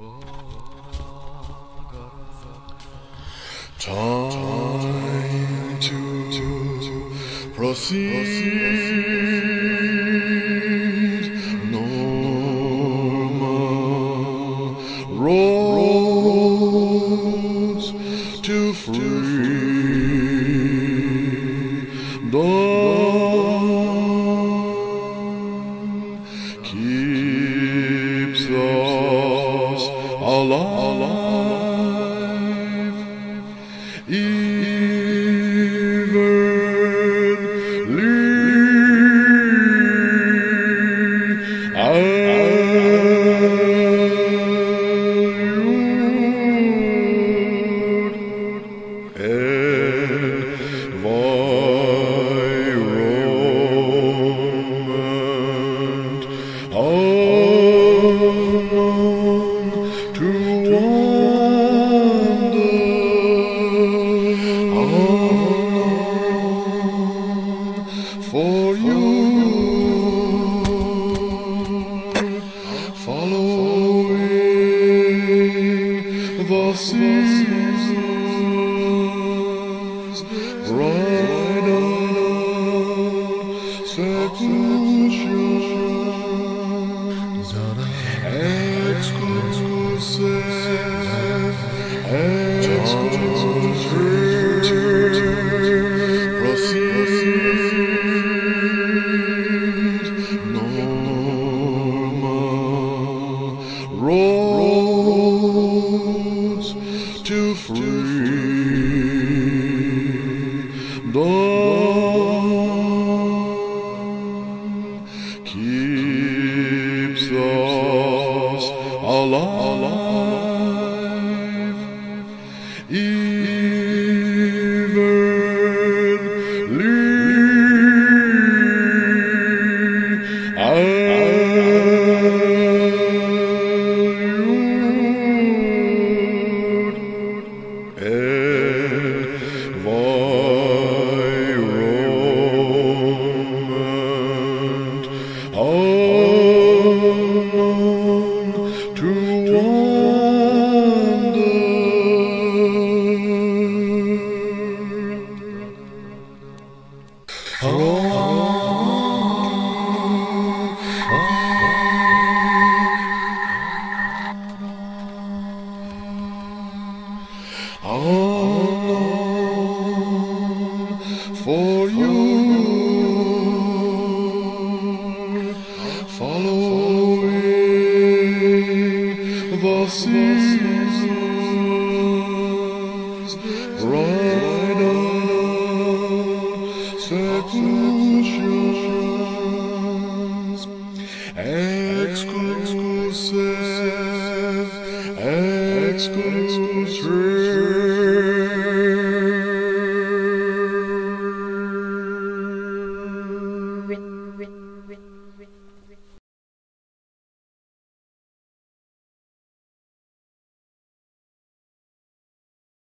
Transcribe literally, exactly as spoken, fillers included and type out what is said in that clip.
Time to proceed. Normal roads to freedom keeps us alive. For you, following the seasons, bridal seclusions, exclusive, exclusive, proceed. Roads to freedom keeps us alive, environment unknown to wander. Unknown for you, following the seasons, bridal seclusions, exclusive, exclusive.